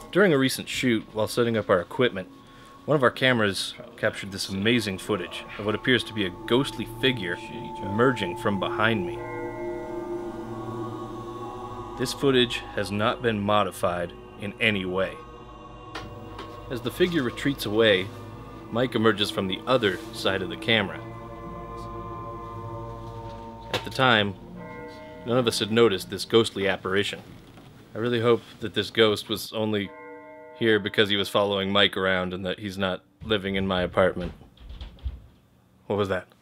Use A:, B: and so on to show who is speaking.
A: During a recent shoot, while setting up our equipment, one of our cameras captured this amazing footage of what appears to be a ghostly figure emerging from behind me. This footage has not been modified in any way. As the figure retreats away, Mike emerges from the other side of the camera. At the time, none of us had noticed this ghostly apparition. I really hope that this ghost was only here because he was following Mike around and that he's not living in my apartment. What was that?